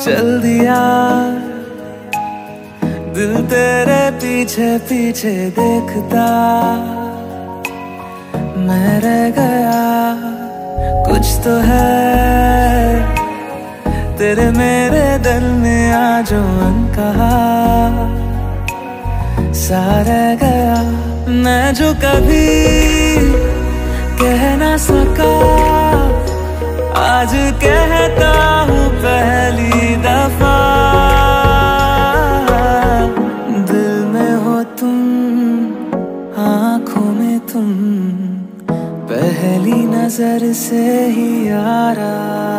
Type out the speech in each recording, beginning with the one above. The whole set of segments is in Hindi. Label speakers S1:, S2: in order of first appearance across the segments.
S1: चल दिया दिल तेरे पीछे पीछे देखता, मैं रह गया कुछ तो है तेरे मेरे दिल में आज अनकहा सा रह गया। मैं जो कभी कह ना सका आज कहता हूँ पहली दफा, दिल में हो तुम आँखों में तुम पहली नजर से ही यारा,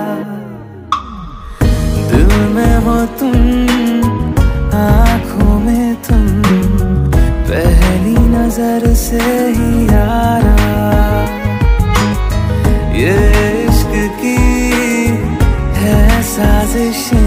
S1: दिल में हो तुम आँखों में तुम पहली नजर से ही यारा। ये इश्क की है साजिश